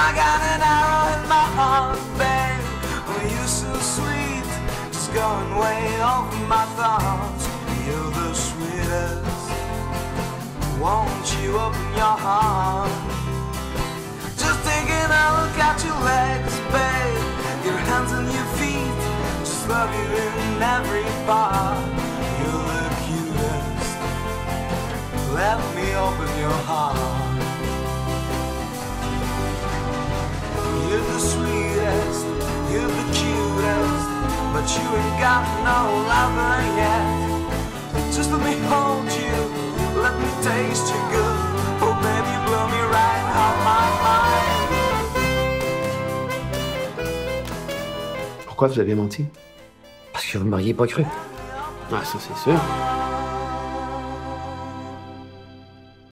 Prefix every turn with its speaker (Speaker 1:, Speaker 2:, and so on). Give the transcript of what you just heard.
Speaker 1: I got an arrow in my heart, babe. Oh, you're so sweet, just going way over my thoughts. You're the sweetest. Won't you open your heart? Just taking a look at your legs, babe. Your hands and your feet, just love you in every part. You're the cutest. Let me open your heart. You're the sweetest, you're the cutest, but you ain't got no lover yet. Just let me hold you, let me taste you good. Oh baby, blow me right out my mind.
Speaker 2: Pourquoi vous avez menti?
Speaker 3: Parce que vous m'auriez pas cru.
Speaker 2: Ah, ça c'est sûr.